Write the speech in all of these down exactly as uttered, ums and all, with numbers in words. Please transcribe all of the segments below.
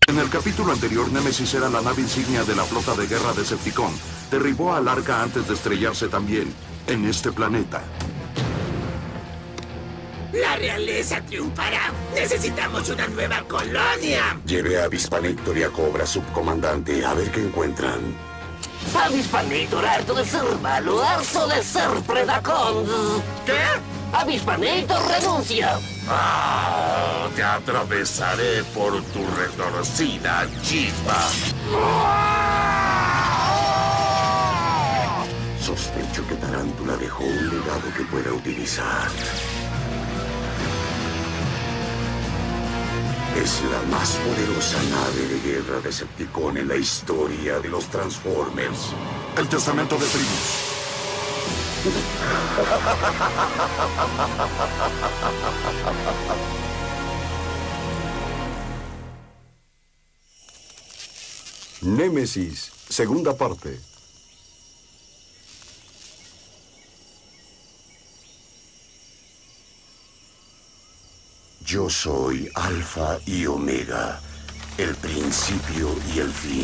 En el capítulo anterior, Némesis era la nave insignia de la flota de guerra Decepticon. Derribó al Arca antes de estrellarse también en este planeta. ¡La realeza triunfará! ¡Necesitamos una nueva colonia! Lleve a Avispanator y a Cobra, subcomandante, a ver qué encuentran. Avispanator, harto de ser malo, harto de ser Predacon. ¿Qué? Avispanator, renuncia. Ah, te atravesaré por tu retorcida chispa. Sospecho que Tarántula dejó un legado que pueda utilizar. Es la más poderosa nave de guerra Decepticon en la historia de los Transformers. El testamento de Primus. Némesis, segunda parte. Yo soy Alfa y Omega, el principio y el fin.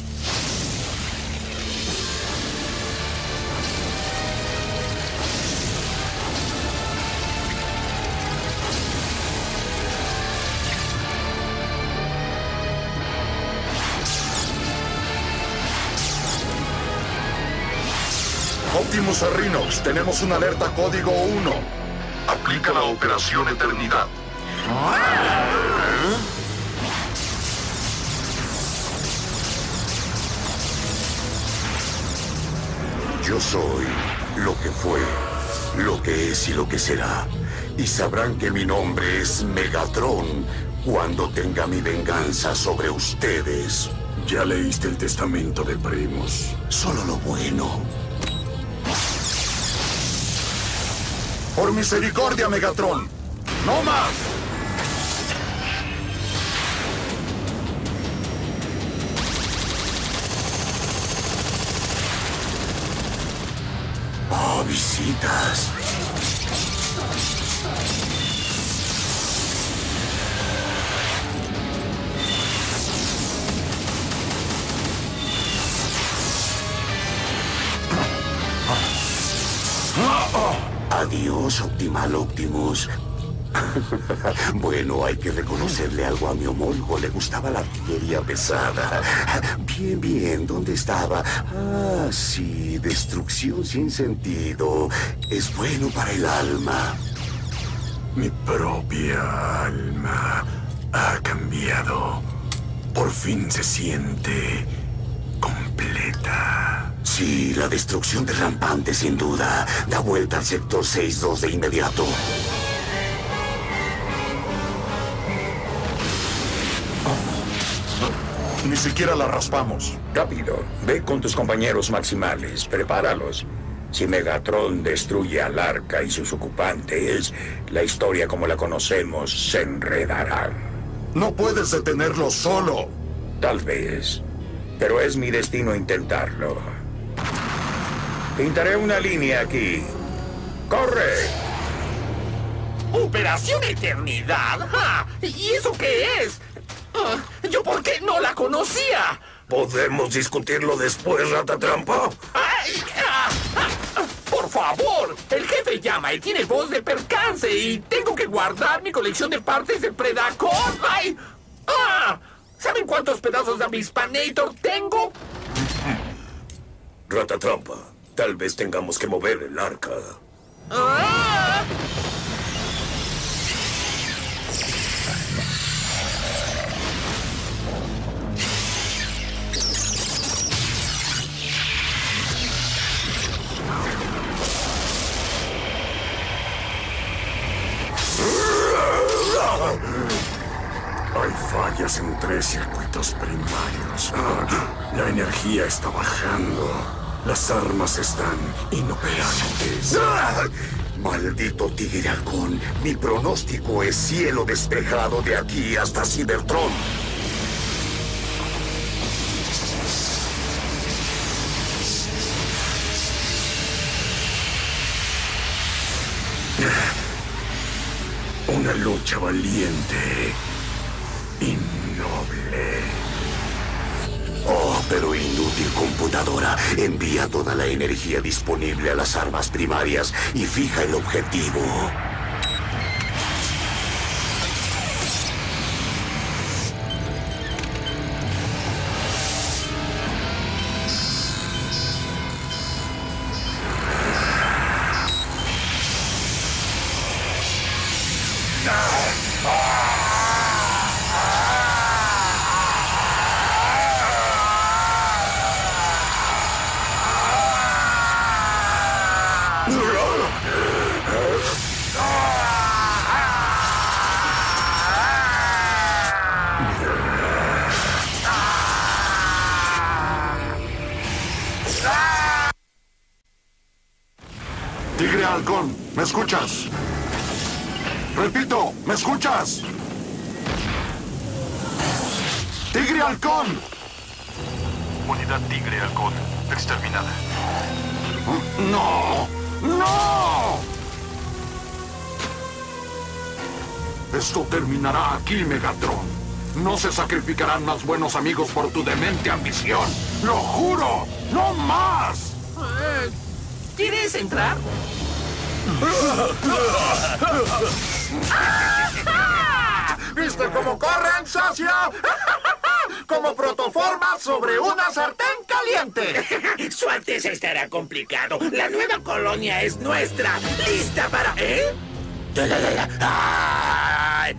Optimus a Rhinox, tenemos una alerta código uno. Aplica la operación Eternidad. Yo soy lo que fue, lo que es y lo que será. Y sabrán que mi nombre es Megatron cuando tenga mi venganza sobre ustedes. Ya leíste el testamento de Primus. Solo lo bueno. Por misericordia, Megatron. ¡No más! Oh, visitas. Adiós, Optimal Optimus. Bueno, hay que reconocerle algo a mi homólogo. Le gustaba la artillería pesada. Bien, bien. ¿Dónde estaba? Ah, sí. Destrucción sin sentido. Es bueno para el alma. Mi propia alma ha cambiado. Por fin se siente completa. Sí, la destrucción de Rampante, sin duda. Da vuelta al sector seis dos de inmediato. Ni siquiera la raspamos. Rápido, ve con tus compañeros maximales, prepáralos. Si Megatron destruye al Arca y sus ocupantes, la historia como la conocemos se enredará. No puedes detenerlo solo. Tal vez, pero es mi destino intentarlo. Pintaré una línea aquí. ¡Corre! ¿Operación Eternidad? ¡Ja! ¿Y eso qué es? Uh, ¿Yo por qué no la conocía? ¿Podemos discutirlo después, Ratatrampa? ¡Ay! Ah, ah, ¡Por favor! El jefe llama y tiene voz de percance y tengo que guardar mi colección de partes de Predacon. ¡Ay! ¡Ah! ¿Saben cuántos pedazos de Avispanator tengo? Ratatrampa, tal vez tengamos que mover el arca. ¡Ah! Hay fallas en tres circuitos primarios. La energía está bajando. Las armas están inoperantes. Maldito tigre halcón. Mi pronóstico es cielo despejado de aquí hasta Cybertron. Una lucha valiente y noble. pero inútil computadora. Envía toda la energía disponible a las armas primarias y fija el objetivo. Tigre Halcón, ¿me escuchas? Repito, ¿me escuchas? ¡Tigre Halcón! Unidad Tigre Halcón exterminada. ¡No! ¡No! Esto terminará aquí, Megatron. No se sacrificarán más buenos amigos por tu demente ambición. ¡Lo juro! ¡No más! Eh, ¿Quieres entrar? ¿Viste cómo corren, socio? Como protoformas sobre una sartén caliente. Su Alteza estará complicado. La nueva colonia es nuestra. ¿Lista para...? ¿Eh? ¡Ay!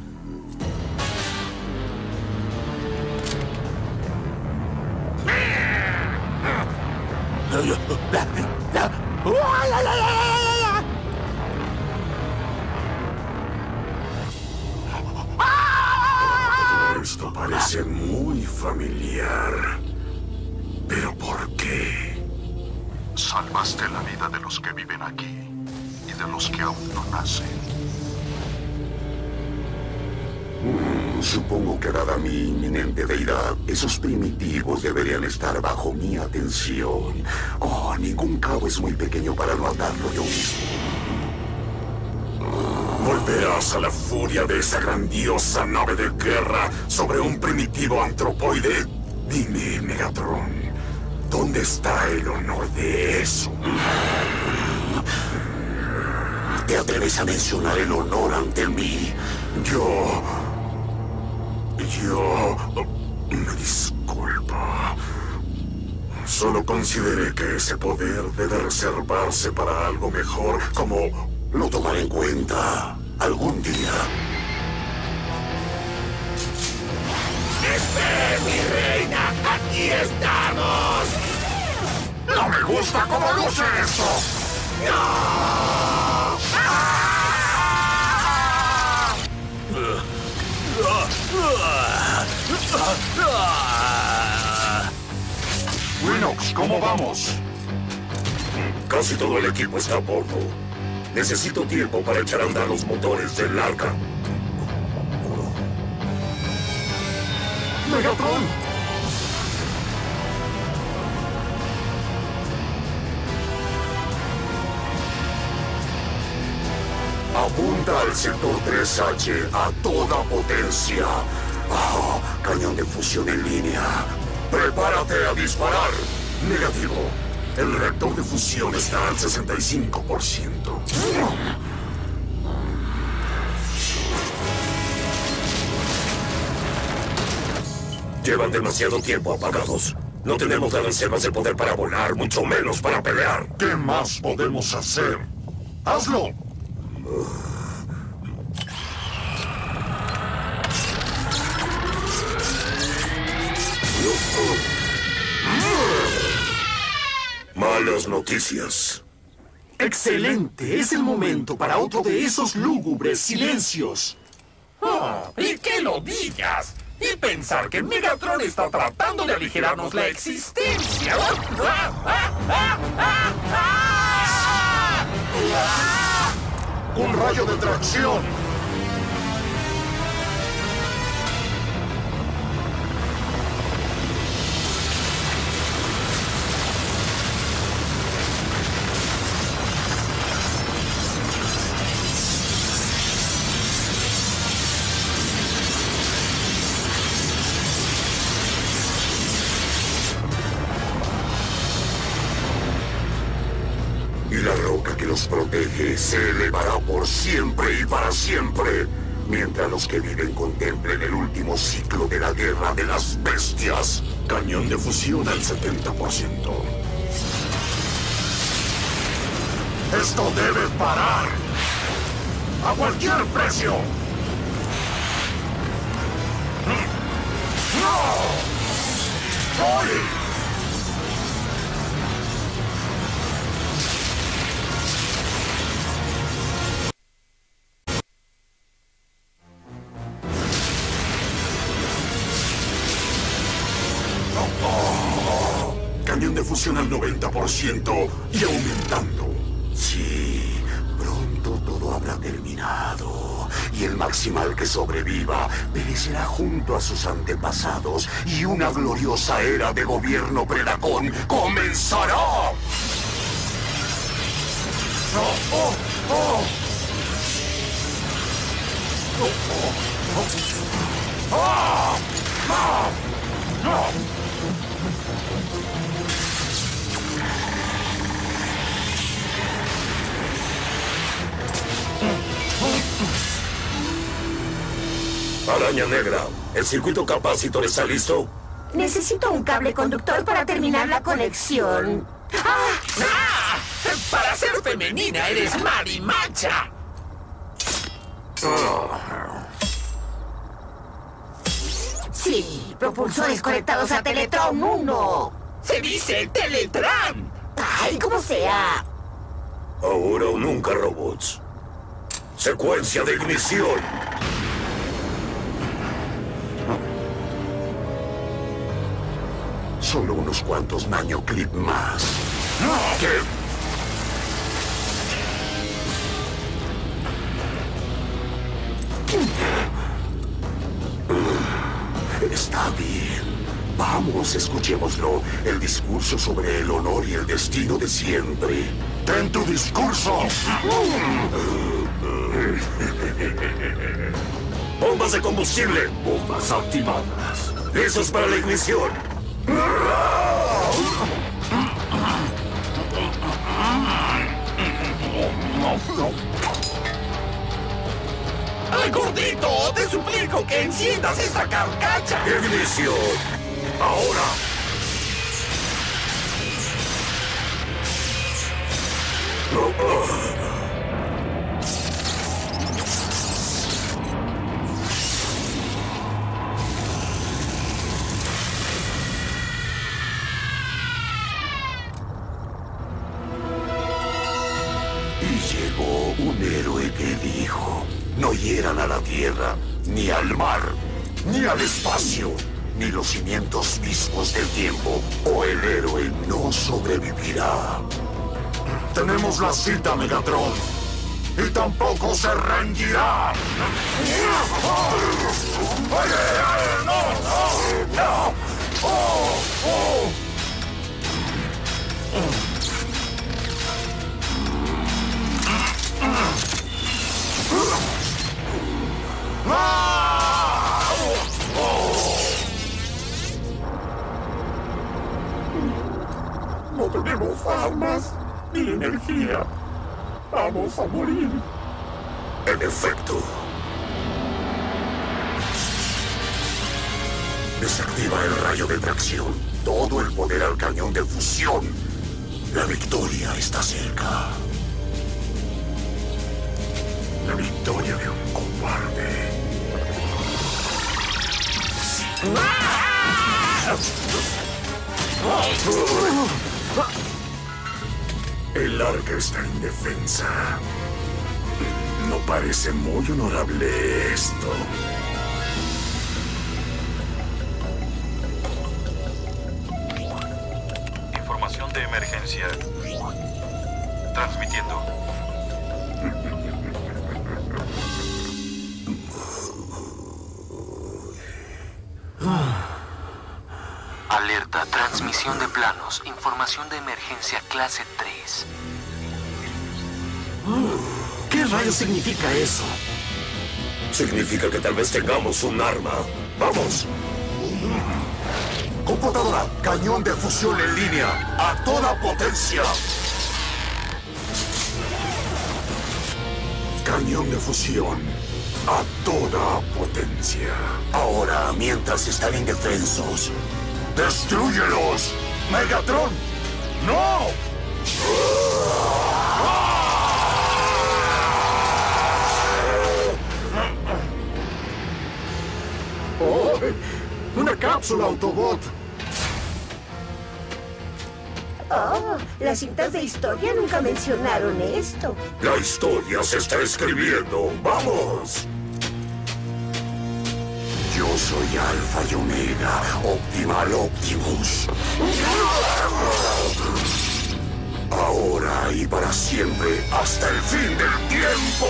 Esto parece muy familiar. ¿Pero por qué? Salvaste la vida de los que viven aquí y de los que aún no nacen. Mm, supongo que dada mi inminente deidad, esos primitivos deberían estar bajo mi atención. Oh, ningún cabo es muy pequeño para no atarlo yo mismo. ¿Volverás a la furia de esa grandiosa nave de guerra sobre un primitivo antropoide? Dime, Megatron, ¿dónde está el honor de eso? ¿Te atreves a mencionar el honor ante mí? Yo... Yo... Me disculpa. Solo consideré que ese poder debe reservarse para algo mejor, como... Lo tomaré en cuenta algún día. ¡Espera, mi reina! ¡Aquí estamos! ¡No me gusta cómo luce esto! ¡No! Rhinox, ¿cómo vamos? Casi todo el equipo está a bordo. Necesito tiempo para echar a andar los motores del arca. ¡Megatron! Apunta al sector tres H a toda potencia. Oh, cañón de fusión en línea. ¡Prepárate a disparar! Negativo. El reactor de fusión está al sesenta y cinco por ciento. Llevan demasiado tiempo apagados. No tenemos las reservas de poder para volar, mucho menos para pelear. ¿Qué más podemos hacer? ¡Hazlo! Malas noticias. ¡Excelente! Es el momento para otro de esos lúgubres silencios. Oh, y que lo digas. Y pensar que Megatron está tratando de aligerarnos la existencia. ¡Un rayo de tracción! los protege se elevará por siempre y para siempre, mientras los que viven contemplen el último ciclo de la guerra de las bestias. Cañón de fusión al setenta por ciento. Esto debe parar. A cualquier precio. ¡No! ¡Oye! Cañón de fusión al noventa por ciento y aumentando. Sí, pronto todo habrá terminado. Y el Maximal que sobreviva perecerá junto a sus antepasados. Y una gloriosa era de gobierno Predacon comenzará. ¡Oh, oh, oh! ¡Oh, oh, oh! ¡Ah! ¡Ah! ¡Ah! Araña negra, ¿el circuito capacitor está listo? Necesito un cable conductor para terminar la conexión. ¡Ah! ¡Ah! Para ser femenina eres marimacha. Sí, propulsores conectados a Teletron uno. Se dice Teletran. Ay, como sea. Ahora o nunca, robots. Secuencia de ignición. Solo unos cuantos nanoclip más. ¿Qué? Está bien. Vamos, escuchémoslo. El discurso sobre el honor y el destino de siempre. ¡Ten tu discurso! Bombas de combustible. Bombas activadas. Listos para la ignición. ¡Ay, gordito! ¡Te suplico que enciendas esta carcacha! Ignición. Ahora. Y llegó un héroe que dijo: no hieran a la tierra, ni al mar, ni al espacio, ni los cimientos mismos del tiempo, o el héroe no sobrevivirá. Tenemos la cita, Megatron. Y tampoco se rendirá. ¡No! ¡No! ¡No! ¡Oh! ¡Oh! No tenemos armas ni energía. Vamos a morir. En efecto. Desactiva el rayo de tracción. Todo el poder al cañón de fusión. La victoria está cerca. La victoria de un cobarde. El arca está indefensa. No parece muy honorable esto. Información de emergencia. Transmitiendo. Alerta, transmisión de planos, información de emergencia clase tres. ¿Qué rayos significa eso? Significa que tal vez tengamos un arma. ¡Vamos! Computadora, cañón de fusión en línea. A toda potencia. cañón de fusión a toda potencia. Ahora, mientras están indefensos, ¡destrúyelos! ¡Megatron! ¡No! ¡Oh! ¡Una cápsula Autobot! Oh, las cintas de historia nunca mencionaron esto. La historia se está escribiendo. ¡Vamos! Yo soy Alfa y Omega, Optimal Optimus. Ahora y para siempre, hasta el fin del tiempo.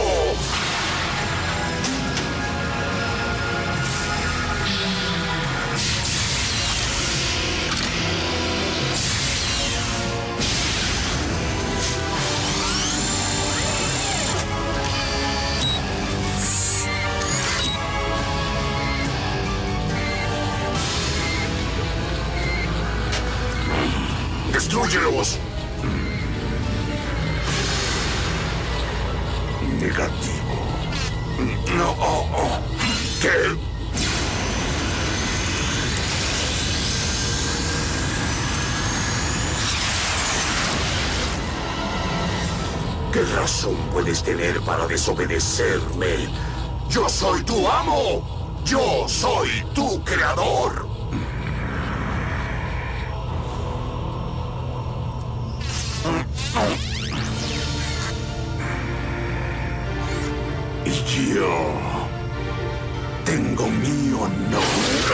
¡Destrúyelos! Negativo. No. Oh, oh. ¿Qué? ¿Qué razón puedes tener para desobedecerme? ¡Yo soy tu amo! ¡Yo soy tu creador! Y yo tengo mi honor.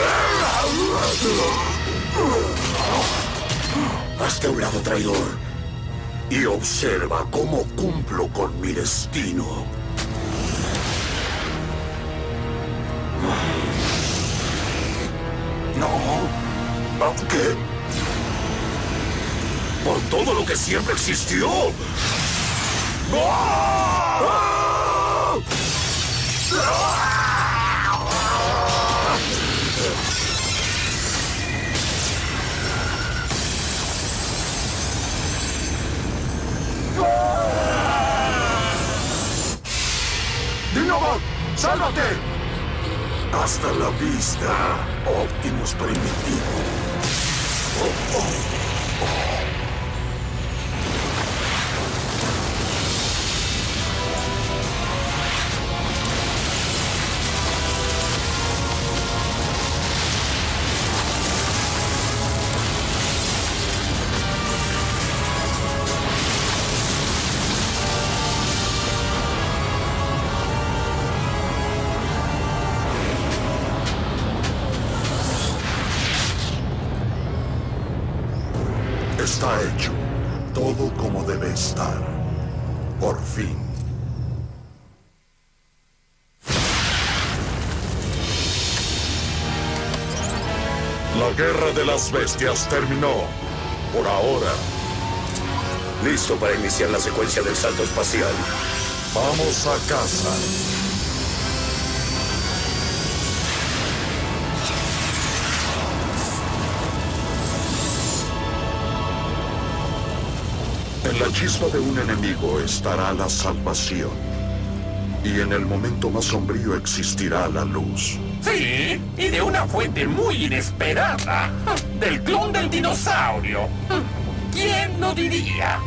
Hazte a un lado, traidor, y observa cómo cumplo con mi destino. No. ¿Qué? Por todo lo que siempre existió. ¡Dinobot! ¡Sálvate! Hasta la vista, Optimus Primitivo. Oh, oh, oh. Está hecho. Todo como debe estar. Por fin. La guerra de las bestias terminó. Por ahora. Listo para iniciar la secuencia del salto espacial. Vamos a casa. En la chispa de un enemigo estará la salvación. Y en el momento más sombrío existirá la luz. Sí, y de una fuente muy inesperada. Del clon del dinosaurio. ¿Quién lo diría?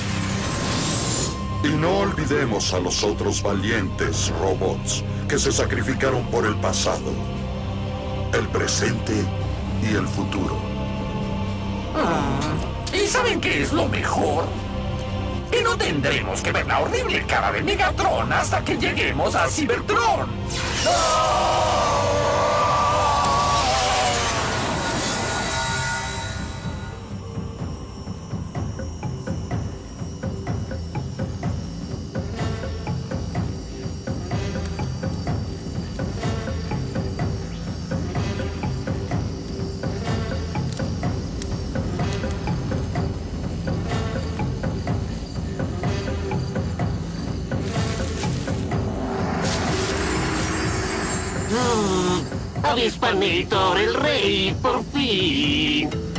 Y no olvidemos a los otros valientes robots que se sacrificaron por el pasado, el presente y el futuro. Mm, ¿Y saben qué es lo mejor? Y no tendremos que ver la horrible cara de Megatron hasta que lleguemos a Cybertron. Avispanator, el rey, por fin.